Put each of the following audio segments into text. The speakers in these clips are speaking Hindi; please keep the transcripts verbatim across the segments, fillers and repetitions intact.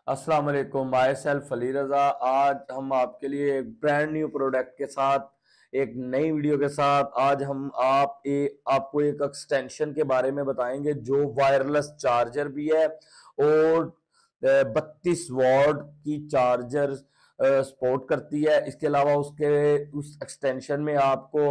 अस्सलाम वालेकुम, माई सेल्फ अली रज़ा। आज हम आपके लिए एक ब्रांड न्यू प्रोडक्ट के साथ एक नई वीडियो के साथ आज हम आप ए, आपको एक एक्सटेंशन के बारे में बताएंगे जो वायरलेस चार्जर भी है और बत्तीस वॉट की चार्जर सपोर्ट करती है। इसके अलावा उसके उस एक्सटेंशन में आपको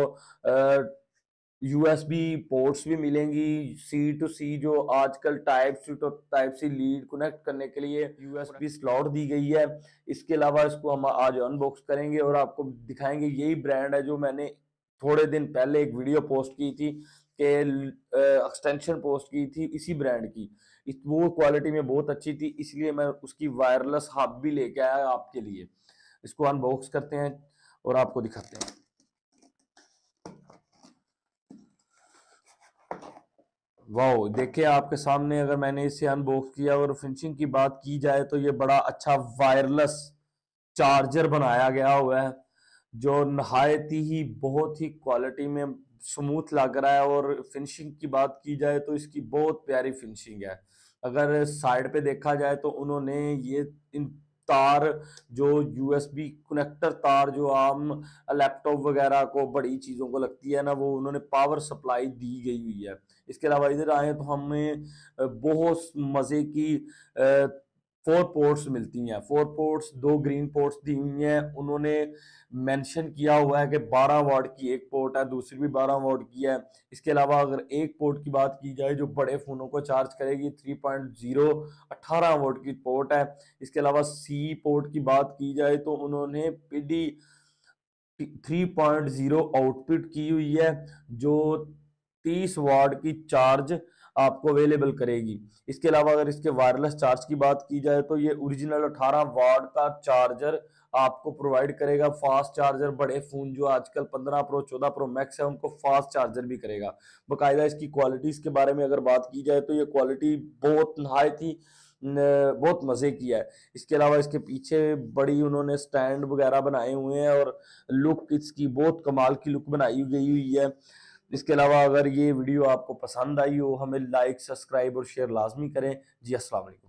यूएसबी पोर्ट्स भी मिलेंगी, सी टू सी जो आजकल type C to type C lead connect करने के लिए यूएसबी स्लॉट दी गई है। इसके अलावा इसको हम आज अनबॉक्स करेंगे और आपको दिखाएंगे। यही ब्रांड है जो मैंने थोड़े दिन पहले एक वीडियो पोस्ट की थी कि एक्सटेंशन पोस्ट की थी इसी ब्रांड की। वो क्वालिटी में बहुत अच्छी थी, इसलिए मैं उसकी वायरलेस हब भी लेके आया आपके लिए। इसको अनबॉक्स करते हैं और आपको दिखाते हैं। वाओ, देखिए आपके सामने अगर मैंने इसे अनबॉक्स किया और फिनिशिंग की बात की जाए तो ये बड़ा अच्छा वायरलेस चार्जर बनाया गया हुआ है जो नहायत ही बहुत ही क्वालिटी में स्मूथ लग रहा है। और फिनिशिंग की बात की जाए तो इसकी बहुत प्यारी फिनिशिंग है। अगर साइड पे देखा जाए तो उन्होंने ये इन तार जो यूएसबी कनेक्टर तार जो आम लैपटॉप वगैरह को बड़ी चीज़ों को लगती है ना, वो उन्होंने पावर सप्लाई दी गई हुई है। इसके अलावा इधर आए तो हमें बहुत मज़े की फोर पोर्ट्स मिलती हैं। फोर पोर्ट्स, दो ग्रीन पोर्ट्स दी हुई हैं। उन्होंने मेंशन किया हुआ है कि बारह वाट की एक पोर्ट है, दूसरी भी बारह वाट की है। इसके अलावा अगर एक पोर्ट की बात की जाए जो बड़े फ़ोनों को चार्ज करेगी, थ्री पॉइंट ज़ीरो अठारह वाट की पोर्ट है। इसके अलावा सी पोर्ट की बात की जाए तो उन्होंने PD three point zero output की हुई है जो तीस वाट की चार्ज आपको अवेलेबल करेगी। इसके अलावा अगर इसके वायरलेस चार्ज की बात की जाए तो ये ओरिजिनल अठारह वाट का चार्जर आपको प्रोवाइड करेगा। फास्ट चार्जर बड़े फोन जो आजकल पंद्रह प्रो चौदह प्रो मैक्स है उनको फास्ट चार्जर भी करेगा। बाकायदा इसकी क्वालिटीज के बारे में अगर बात की जाए तो ये क्वालिटी बहुत नहायत ही बहुत मजे की है। इसके अलावा इसके पीछे बड़ी उन्होंने स्टैंड वगैरह बनाए हुए हैं और लुक इसकी बहुत कमाल की लुक बनाई गई हुई है। इसके अलावा अगर ये वीडियो आपको पसंद आई हो, हमें लाइक, सब्सक्राइब और शेयर लाजमी करें। जी अस्सलाम वालेकुम।